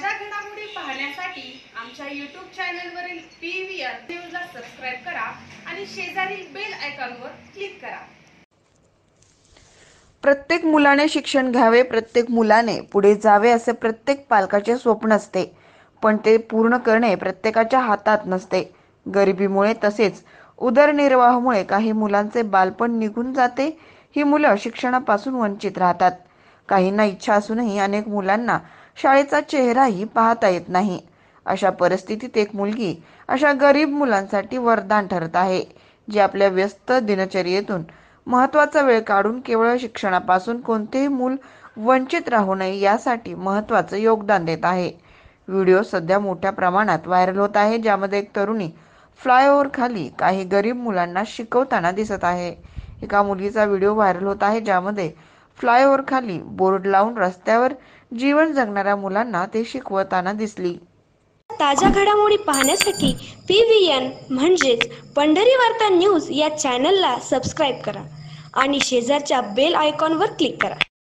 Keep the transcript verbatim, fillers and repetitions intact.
ताज्या घडामोडी पाहण्यासाठी आमच्या यूट्यूब चॅनलवरील पी व्ही आर न्यूजला सबस्क्राइब करा आणि शेजारील बेल आयकॉनवर क्लिक करा। प्रत्येक मुलाने शिक्षण घ्यावे, प्रत्येक मुलाने पुढे जावे असे प्रत्येक पालकाचे स्वप्न असते, पण ते पूर्ण करणे प्रत्येकाच्या हातात नसते। गरिबीमुळे तसेच उदरनिर्वाहामुळे काही मुलांचे बालपण निघून जाते। ही मुलं शिक्षणापासून वंचित राहतात। काहींना इच्छा असूनही अनेक मुलांना शाळेचा चेहराही पाहता येत नाही। अशा परिस्थितीत एक मुलगी अशा गरीब मुलांसाठी वरदान ठरत आहे, जी आपल्या व्यस्त दिनचर्येतून महत्त्वाचा वेळ काढून केवळ शिक्षणापासून कोणतेही मूल वंचित राहू नये यासाठी महत्त्वाचं योगदान देत आहे। व्हिडिओ सध्या मोठ्या प्रमाणात व्हायरल होत आहे, ज्यामध्ये एक तरुणी फ्लायओव्हर खाली काही गरीब मुलांना शिकवताना दिसत आहे। एका मुलीचा व्हिडिओ व्हायरल होत आहे, ज्यामध्ये फ्लायओव्हर खाली बोर्ड लावून रस्त्यावर जीवन जगणाऱ्या मुलांना ते शिकवताना दिसली। ताज्या घडामोडी पाहण्यासाठी पी व्ही एन म्हणजेच पंढरी वार्ता न्यूज या चॅनलला सबस्क्राईब करा आणि शेजारच्या बेल आयकॉनवर क्लिक करा।